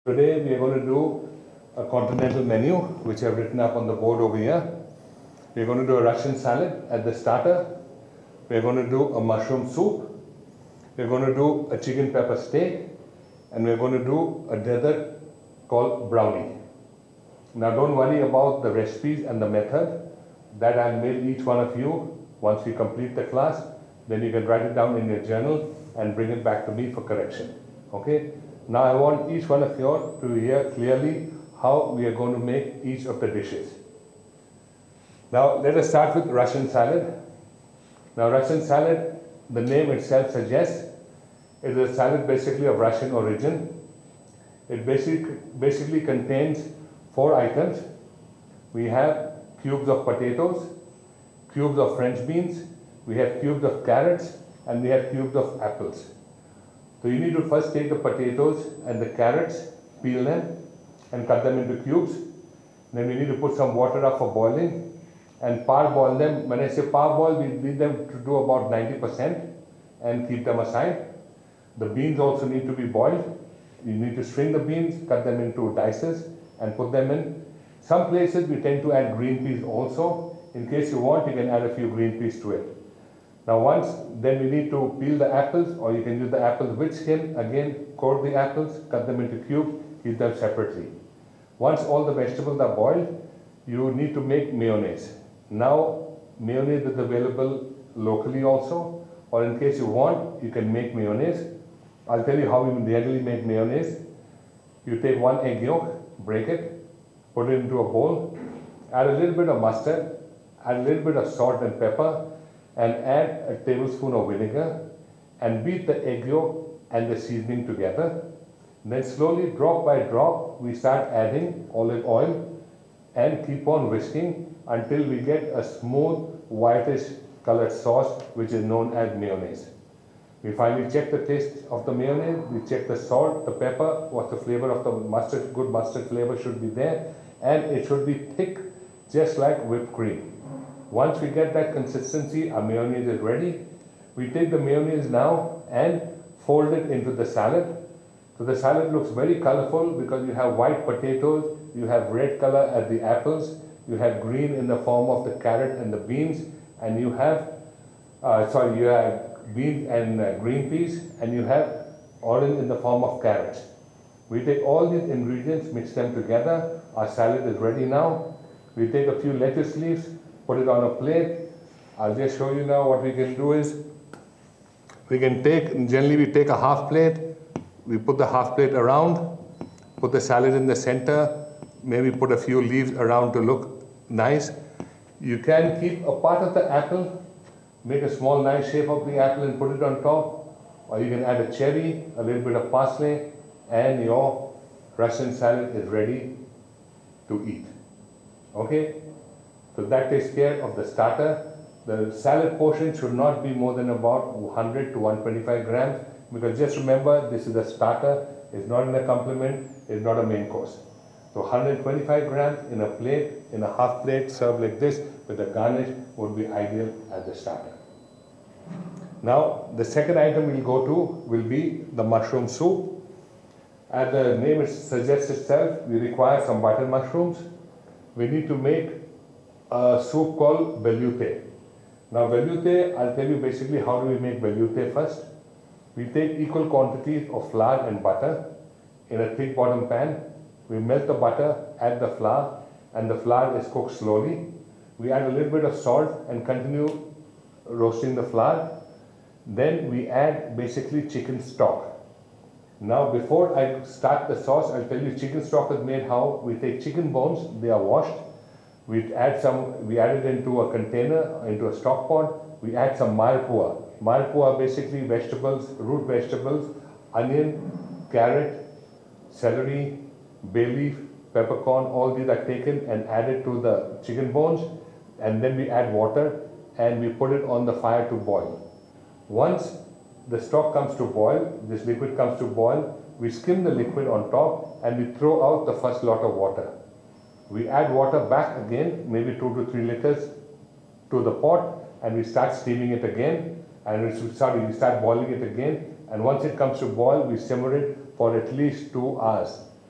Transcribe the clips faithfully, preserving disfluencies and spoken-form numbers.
Today we are going to do a continental menu, which I've written up on the board over here. We're going to do a Russian salad at the starter. We're going to do a mushroom soup. We're going to do a chicken pepper steak. And we're going to do a dessert called brownie. Now don't worry about the recipes and the method. That I'll mail each one of you once we complete the class. Then you can write it down in your journal and bring it back to me for correction. Okay? Now I want each one of you to hear clearly how we are going to make each of the dishes. Now let us start with Russian salad. Now Russian salad, the name itself suggests, it is a salad basically of Russian origin. It basic, basically contains four items. We have cubes of potatoes, cubes of French beans, we have cubes of carrots, and we have cubes of apples. So you need to first take the potatoes and the carrots, peel them, and cut them into cubes. Then we need to put some water up for boiling and parboil them. When I say parboil, we need them to do about ninety percent and keep them aside. The beans also need to be boiled. You need to string the beans, cut them into dices, and put them in. Some places we tend to add green peas also. In case you want, you can add a few green peas to it. Now once, then we need to peel the apples, or you can use the apples with skin. Again, coat the apples, cut them into cubes, eat them separately. Once all the vegetables are boiled, you need to make mayonnaise. Now, mayonnaise is available locally also, or in case you want, you can make mayonnaise. I'll tell you how we generally make mayonnaise. You take one egg yolk, break it, put it into a bowl, add a little bit of mustard, add a little bit of salt and pepper, and add a tablespoon of vinegar, and beat the egg yolk and the seasoning together. Then slowly, drop by drop, we start adding olive oil and keep on whisking until we get a smooth, whitish colored sauce, which is known as mayonnaise. We finally check the taste of the mayonnaise, we check the salt, the pepper, what the flavor of the mustard, good mustard flavor should be there, and it should be thick, just like whipped cream. Once we get that consistency, our mayonnaise is ready. We take the mayonnaise now and fold it into the salad. So the salad looks very colorful because you have white potatoes, you have red color at the apples, you have green in the form of the carrot and the beans, and you have, uh, sorry, you have beans and uh, green peas, and you have orange in the form of carrots. We take all these ingredients, mix them together. Our salad is ready now. We take a few lettuce leaves, put it on a plate. I'll just show you now what we can do is, we can take, generally we take a half plate, we put the half plate around, put the salad in the center, maybe put a few leaves around to look nice. You can keep a part of the apple, make a small nice shape of the apple and put it on top, or you can add a cherry, a little bit of parsley, and your Russian salad is ready to eat. Okay? So that takes care of the starter. The salad portion should not be more than about one hundred to one hundred twenty-five grams, because just remember, this is a starter, it's not an accompaniment, it's not a main course. So one hundred twenty-five grams in a plate, in a half plate, served like this with a garnish would be ideal as a starter. Now, the second item we'll go to will be the mushroom soup. As the name suggests itself, we require some butter mushrooms. We need to make a soup called velouté. Now velouté, I'll tell you basically how do we make velouté first. We take equal quantities of flour and butter in a thick bottom pan. We melt the butter, add the flour, and the flour is cooked slowly. We add a little bit of salt and continue roasting the flour. Then we add basically chicken stock. Now before I start the sauce, I'll tell you chicken stock is made how. We take chicken bones, they are washed. We add some, we add it into a container, into a stock pot. We add some malpua. Malpua are basically vegetables, root vegetables, onion, carrot, celery, bay leaf, peppercorn, all these are taken and added to the chicken bones, and then we add water and we put it on the fire to boil. Once the stock comes to boil, this liquid comes to boil, we skim the liquid on top and we throw out the first lot of water. We add water back again, maybe two to three liters to the pot, and we start steaming it again, and we start, we start boiling it again, and once it comes to boil, we simmer it for at least two hours.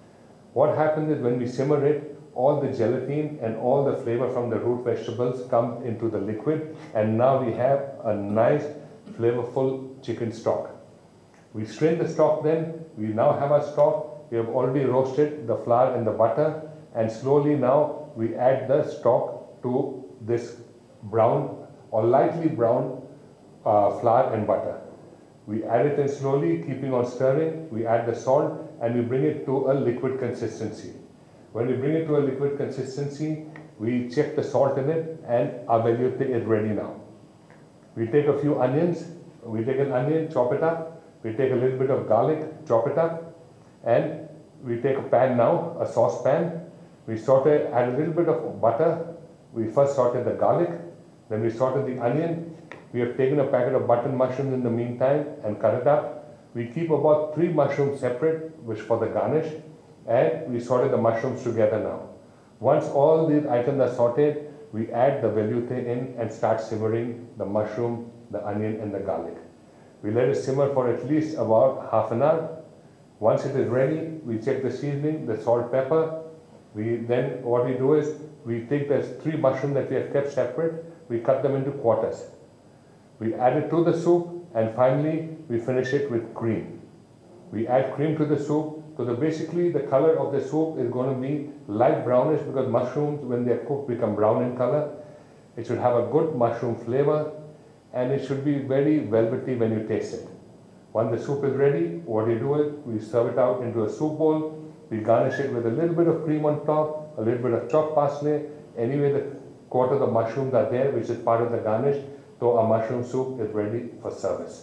What happens is when we simmer it, all the gelatin and all the flavor from the root vegetables come into the liquid, and now we have a nice flavorful chicken stock. We strain the stock then, we now have our stock, we have already roasted the flour and the butter, and slowly now we add the stock to this brown or lightly brown uh, flour and butter. We add it in slowly, keeping on stirring, we add the salt and we bring it to a liquid consistency. When we bring it to a liquid consistency, we check the salt in it and our velouté is ready now. We take a few onions, we take an onion, chop it up, we take a little bit of garlic, chop it up, and we take a pan now, a saucepan, we saute, add a little bit of butter, we first saute the garlic, then we saute the onion, we have taken a packet of button mushrooms in the meantime and cut it up. We keep about three mushrooms separate, which for the garnish, and we saute the mushrooms together now. Once all these items are sauteed, we add the velouté in and start simmering the mushroom, the onion and the garlic. We let it simmer for at least about half an hour. Once it is ready, we check the seasoning, the salt, pepper. We then, what we do is, we take the three mushrooms that we have kept separate, we cut them into quarters. We add it to the soup, and finally, we finish it with cream. We add cream to the soup, so the, basically the color of the soup is going to be light brownish, because mushrooms, when they are cooked, become brown in color. It should have a good mushroom flavor, and it should be very velvety when you taste it. Once the soup is ready, what we do is, we serve it out into a soup bowl, we garnish it with a little bit of cream on top, a little bit of chopped parsley. Anyway, the quarter of the mushrooms are there, which is part of the garnish, so our mushroom soup is ready for service.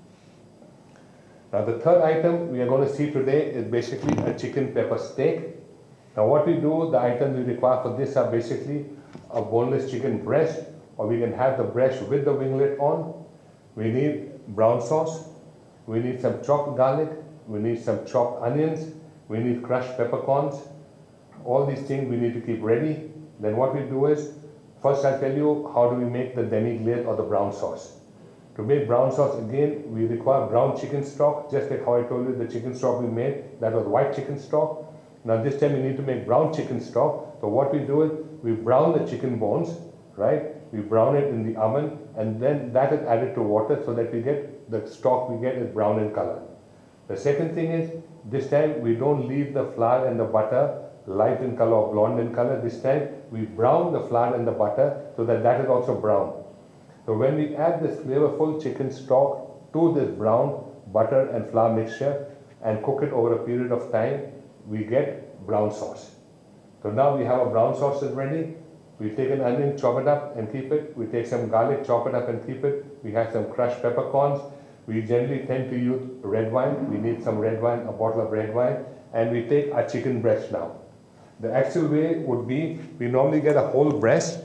Now the third item we are going to see today is basically a chicken pepper steak. Now what we do, the items we require for this are basically a boneless chicken breast, or we can have the breast with the winglet on. We need brown sauce, we need some chopped garlic, we need some chopped onions, we need crushed peppercorns. All these things we need to keep ready. Then what we do is, first I'll tell you how do we make the demi-glaze or the brown sauce. To make brown sauce, again, we require brown chicken stock, just like how I told you the chicken stock we made, that was white chicken stock. Now this time we need to make brown chicken stock. So what we do is, we brown the chicken bones, right? We brown it in the oven, and then that is added to water so that we get, the stock we get is brown in color. The second thing is, this time we don't leave the flour and the butter light in color or blonde in color. This time we brown the flour and the butter so that that is also brown. So when we add this flavorful chicken stock to this brown butter and flour mixture and cook it over a period of time, we get brown sauce. So now we have a brown sauce is ready. We take an onion, chop it up and keep it. We take some garlic, chop it up and keep it. We have some crushed peppercorns. We generally tend to use red wine. We need some red wine, a bottle of red wine. And we take our chicken breast now. The actual way would be, we normally get a whole breast.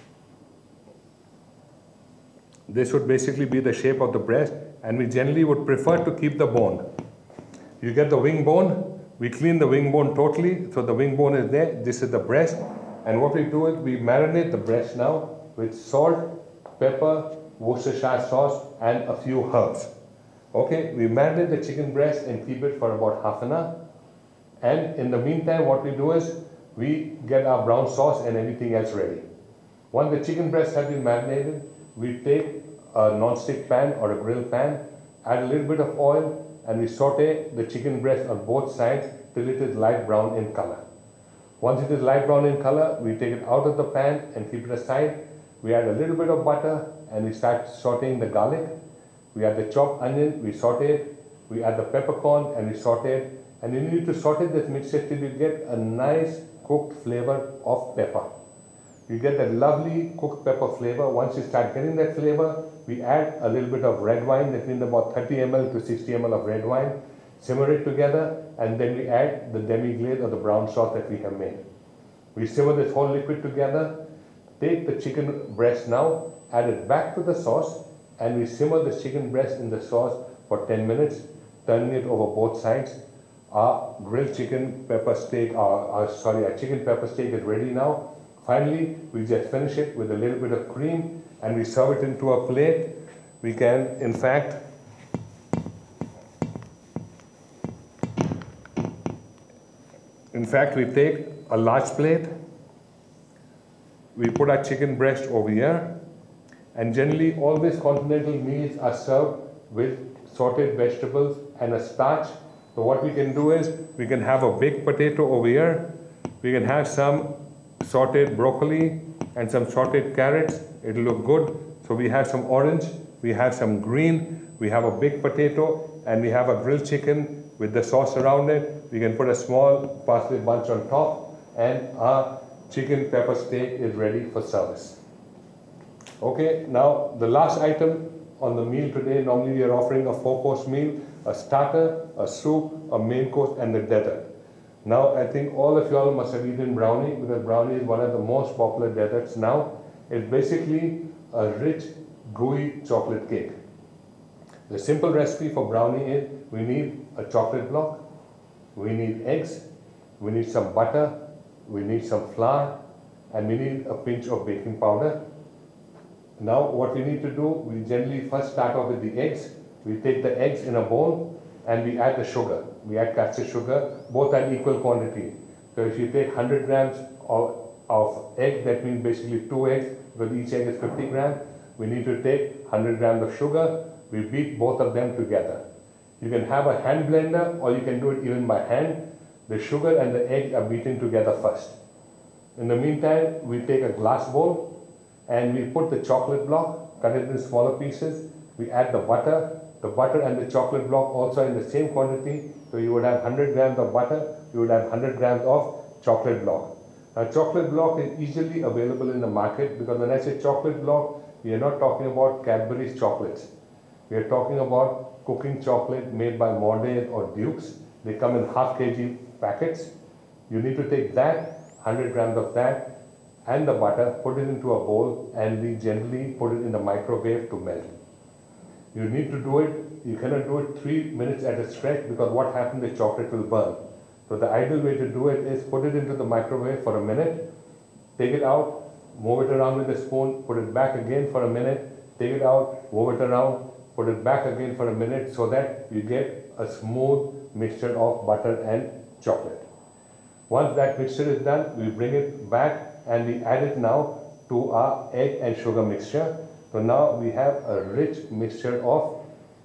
This would basically be the shape of the breast, and we generally would prefer to keep the bone. You get the wing bone, we clean the wing bone totally, so the wing bone is there. This is the breast, and what we do is we marinate the breast now with salt, pepper, Worcestershire sauce, and a few herbs. Okay, we marinate the chicken breast and keep it for about half an hour. And in the meantime, what we do is we get our brown sauce and everything else ready. Once the chicken breast has been marinated, we take a non-stick pan or a grill pan, add a little bit of oil, and we saute the chicken breast on both sides till it is light brown in color. Once it is light brown in color, we take it out of the pan and keep it aside. We add a little bit of butter and we start sauteing the garlic. We add the chopped onion, we saute it. We add the peppercorn and we saute it. And you need to saute this mixture till you get a nice cooked flavor of pepper. You get that lovely cooked pepper flavor. Once you start getting that flavor, we add a little bit of red wine, that means about thirty milliliters to sixty milliliters of red wine. Simmer it together, and then we add the demi-glaze or the brown sauce that we have made. We simmer this whole liquid together. Take the chicken breast now, add it back to the sauce, and we simmer the chicken breast in the sauce for ten minutes, turning it over both sides. Our grilled chicken pepper steak, our, our, sorry, our chicken pepper steak is ready now. Finally, we just finish it with a little bit of cream and we serve it into a plate. We can, in fact, In fact, we take a large plate, we put our chicken breast over here, and generally all these continental meals are served with sauteed vegetables and a starch. So what we can do is, we can have a baked potato over here, we can have some sauteed broccoli and some sauteed carrots. It'll look good. So we have some orange, we have some green, we have a baked potato, and we have a grilled chicken with the sauce around it. We can put a small parsley bunch on top, and our chicken pepper steak is ready for service. Okay, now the last item on the meal today, normally we are offering a four-course meal, a starter, a soup, a main course, and the dessert. Now I think all of you all must have eaten brownie, because brownie is one of the most popular desserts now. It's basically a rich, gooey chocolate cake. The simple recipe for brownie is, we need a chocolate block, we need eggs, we need some butter, we need some flour, and we need a pinch of baking powder. Now what we need to do, we generally first start off with the eggs. We take the eggs in a bowl and we add the sugar. We add caster sugar, both at equal quantity. So if you take one hundred grams of, of egg, that means basically two eggs, because each egg is fifty grams. We need to take one hundred grams of sugar. We beat both of them together. You can have a hand blender, or you can do it even by hand. The sugar and the egg are beaten together first. In the meantime, we take a glass bowl and we put the chocolate block, cut it in smaller pieces. We add the butter. The butter and the chocolate block also in the same quantity. So you would have one hundred grams of butter, you would have one hundred grams of chocolate block. Now chocolate block is easily available in the market, because when I say chocolate block, we are not talking about Cadbury's chocolates. We are talking about cooking chocolate made by Maude or Duke's. They come in half kg packets. You need to take that, one hundred grams of that, and the butter, put it into a bowl, and we generally put it in the microwave to melt. You need to do it, you cannot do it three minutes at a stretch, because what happens, the chocolate will burn. So the ideal way to do it is put it into the microwave for a minute, take it out, move it around with a spoon, put it back again for a minute, take it out, move it around, put it back again for a minute, so that you get a smooth mixture of butter and chocolate. Once that mixture is done, we bring it back and we add it now to our egg and sugar mixture. So now we have a rich mixture of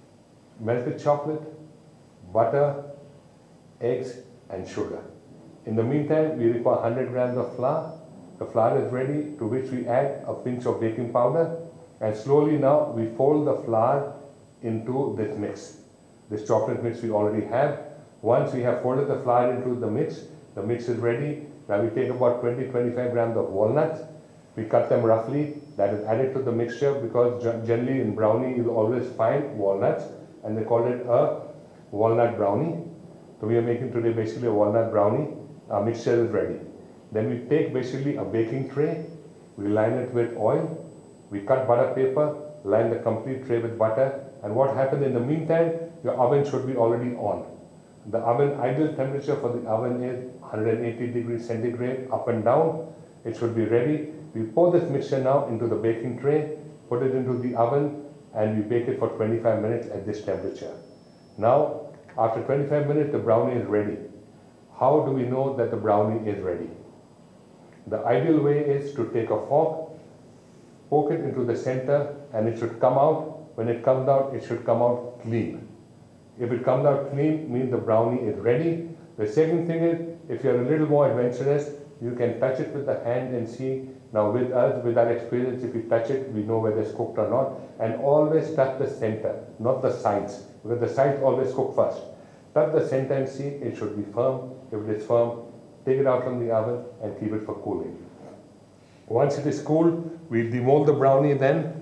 melted chocolate, butter, eggs, and sugar. In the meantime, we require one hundred grams of flour. The flour is ready, to which we add a pinch of baking powder, and slowly now we fold the flour into this mix. This chocolate mix we already have. Once we have folded the flour into the mix, the mix is ready. Now we take about twenty to twenty-five grams of walnuts. We cut them roughly. That is added to the mixture, because generally in brownie you'll always find walnuts, and they call it a walnut brownie. So we are making today basically a walnut brownie. Our mixture is ready. Then we take basically a baking tray. We line it with oil. We cut butter paper, line the complete tray with butter. And what happens in the meantime, your oven should be already on. The oven, ideal temperature for the oven is one hundred eighty degrees centigrade, up and down. It should be ready. We pour this mixture now into the baking tray, put it into the oven, and we bake it for twenty-five minutes at this temperature. Now, after twenty-five minutes, the brownie is ready. How do we know that the brownie is ready? The ideal way is to take a fork, poke it into the center, and it should come out. When it comes out, it should come out clean. If it comes out clean, means the brownie is ready. The second thing is, if you're a little more adventurous, you can touch it with the hand and see. Now with us, with our experience, if we touch it, we know whether it's cooked or not. And always touch the center, not the sides, because the sides always cook first. Touch the center and see, it should be firm. If it is firm, take it out from the oven and keep it for cooling. Once it is cool, we demold the brownie then.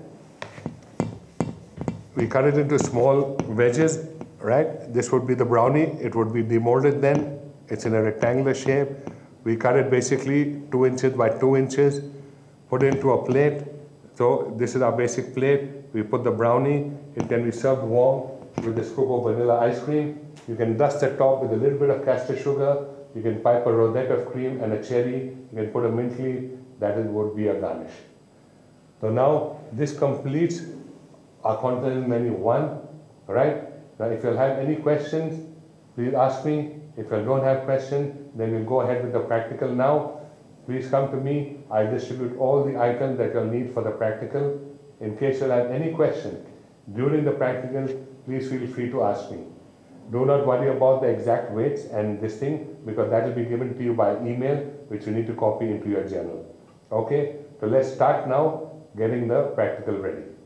We cut it into small wedges, right? This would be the brownie. It would be demolded then. It's in a rectangular shape. We cut it basically two inches by two inches, put it into a plate. So this is our basic plate. We put the brownie. It can be served warm with a scoop of vanilla ice cream. You can dust the top with a little bit of caster sugar. You can pipe a rosette of cream and a cherry. You can put a mint leaf. That is, would be a garnish. So now this completes our continental menu one, right? Now if you'll have any questions, Please ask me. If you don't have question, then we'll go ahead with the practical now. Please come to me. I distribute all the items that you'll need for the practical. In case you have any question during the practical, please feel free to ask me. Do not worry about the exact weights and this thing, because that will be given to you by email, which you need to copy into your journal. Okay, so let's start now getting the practical ready.